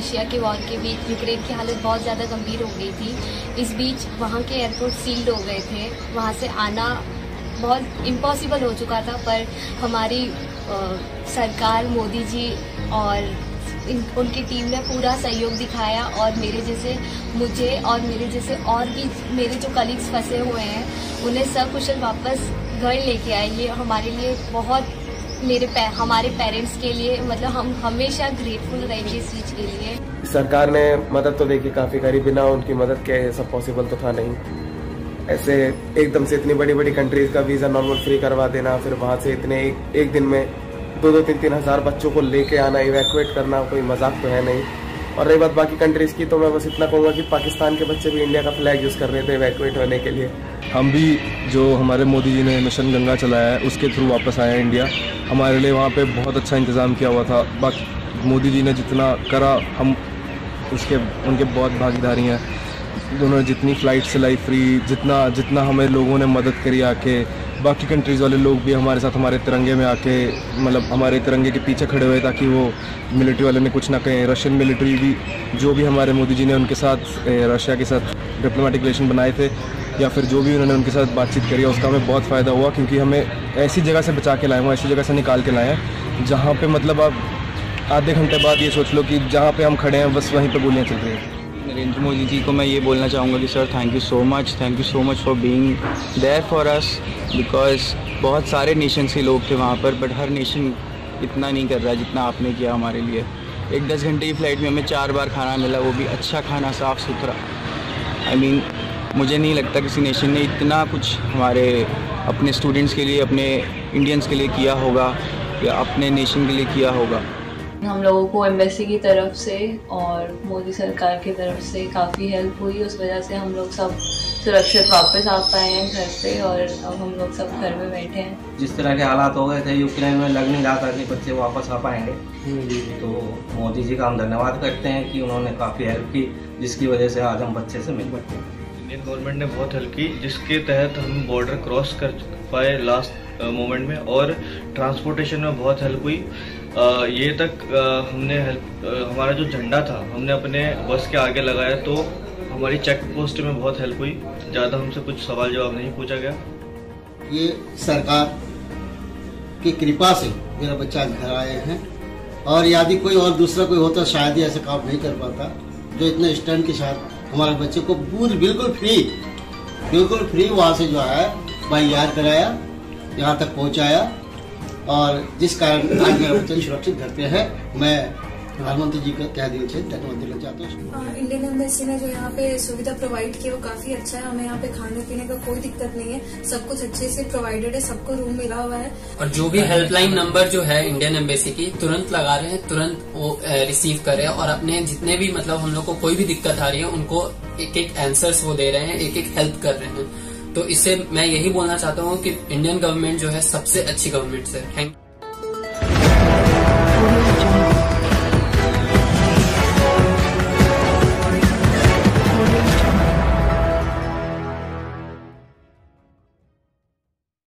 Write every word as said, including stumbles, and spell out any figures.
Russia के war के बीच Ukraine की हालत बहुत ज़्यादा गंभीर हो गई थी। इस बीच वहाँ के एयरपोर्ट सील्ड हो गए थे, वहाँ से आना बहुत इम्पॉसिबल हो चुका था, पर हमारी आ, सरकार, मोदी जी और इन, उनकी टीम ने पूरा सहयोग दिखाया और मेरे जैसे मुझे और मेरे जैसे और भी मेरे जो कलीग्स फंसे हुए हैं उन्हें सकुशल वापस घर लेके आए। ये हमारे लिए बहुत, मेरे पे, हमारे पेरेंट्स के लिए मतलब हम हमेशा ग्रेटफुल रहेंगे इस चीज़ के लिए। सरकार ने मदद तो देखी काफ़ी करी, बिना उनकी मदद के सब पॉसिबल तो था नहीं। ऐसे एकदम से इतनी बड़ी बड़ी कंट्रीज का वीज़ा नॉर्मल फ्री करवा देना, फिर वहाँ से इतने एक, एक दिन में दो दो तीन तीन हज़ार बच्चों को लेके आना, इवैक्यूएट करना कोई मजाक तो है नहीं। और रही बात बाकी कंट्रीज़ की, तो मैं बस इतना कहूँगा कि पाकिस्तान के बच्चे भी इंडिया का फ्लैग यूज़ कर रहे थे इवैक्यूएट होने के लिए। हम भी जो हमारे मोदी जी ने मिशन गंगा चलाया है उसके थ्रू वापस आए हैं इंडिया। हमारे लिए वहाँ पे बहुत अच्छा इंतज़ाम किया हुआ था। बाकी मोदी जी ने जितना करा हम उसके उनके बहुत भागीदारी हैं। उन्होंने जितनी फ़्लाइट चलाई फ्री, जितना जितना हमें लोगों ने मदद करी आके, बाकी कंट्रीज़ वाले लोग भी हमारे साथ हमारे तिरंगे में आके मतलब हमारे तिरंगे के पीछे खड़े हुए ताकि वो मिलिट्री वाले ने कुछ ना कहें। रशियन मिलिट्री भी जो भी हमारे मोदी जी ने उनके साथ रशिया के साथ डिप्लोमेटिक रिलेशन बनाए थे या फिर जो भी उन्होंने उनके साथ बातचीत करी, उसका हमें बहुत फ़ायदा हुआ क्योंकि हमें ऐसी जगह से बचा के लाए हुए, ऐसी जगह से निकाल के लाए हैं जहाँ पे मतलब आप आधे घंटे बाद ये सोच लो कि जहाँ पे हम खड़े हैं बस वहीं पे गोलियाँ चल रही हैं। नरेंद्र मोदी जी को मैं ये बोलना चाहूँगा कि sir thank you so much, thank you so much for being there for us, because बहुत सारे नेशंस के लोग थे वहाँ पर, बट हर नेशन इतना नहीं कर रहा जितना आपने किया हमारे लिए। एक दस घंटे की फ़्लाइट में हमें चार बार खाना मिला, वो भी अच्छा खाना, साफ़ सुथरा। आई I मीन mean, मुझे नहीं लगता किसी नेशन ने इतना कुछ हमारे अपने स्टूडेंट्स के लिए, अपने इंडियंस के लिए किया होगा या अपने नेशन के लिए किया होगा। हम लोगों को एम्बेसी की तरफ से और मोदी सरकार की तरफ से काफ़ी हेल्प हुई, उस वजह से हम लोग सब सुरक्षित वापस आ पाए हैं घर पे और अब हम लोग सब घर में बैठे हैं। जिस तरह के हालात हो गए थे यूक्रेन में, लग नहीं रहा था कि बच्चे वापस आ पाएंगे, तो मोदी जी का हम धन्यवाद करते हैं कि उन्होंने काफ़ी हेल्प की, जिसकी वजह से आज हम बच्चे से मिल पाते हैं। इंडियन गवर्नमेंट ने बहुत हेल्प की, जिसके तहत हम बॉर्डर क्रॉस कर पाए लास्ट मोमेंट में, और ट्रांसपोर्टेशन में बहुत हेल्प हुई। आ, ये तक आ, हमने हेल्प, हमारा जो झंडा था हमने अपने बस के आगे लगाया, तो हमारी चेक पोस्ट में बहुत हेल्प हुई। ज़्यादा हमसे कुछ सवाल जवाब नहीं पूछा गया। ये सरकार की कृपा से मेरा बच्चा घर आए हैं, और यदि कोई और दूसरा कोई होता शायद ही ऐसा काम नहीं कर पाता, जो इतने स्टैंड के साथ हमारे बच्चे को पूरी बिल्कुल फ्री बिल्कुल फ्री वहाँ से जो है बाहर कराया, यहाँ तक पहुँचाया, और जिस कारण आज मेरा बच्चा सुरक्षित घर पे है। मैं प्रधानमंत्री जी का क्या दिल से धन्यवाद देना चाहता हूँ। इंडियन एम्बेसी ने जो यहाँ पे सुविधा प्रोवाइड की वो काफी अच्छा है। हमें यहाँ पे खाने पीने का कोई दिक्कत नहीं है, सब कुछ अच्छे से प्रोवाइडेड है, सबको रूम मिला हुआ है। और जो भी हेल्पलाइन नंबर जो है इंडियन एम्बेसी की तुरंत लगा रहे हैं, तुरंत वो रिसीव कर रहे हैं, और अपने जितने भी मतलब हम लोग को कोई भी दिक्कत आ रही है उनको एक एक आंसर्स वो दे रहे हैं, एक एक हेल्प कर रहे हैं। तो इससे मैं यही बोलना चाहता हूँ कि इंडियन गवर्नमेंट जो है सबसे अच्छी गवर्नमेंट है। थैंक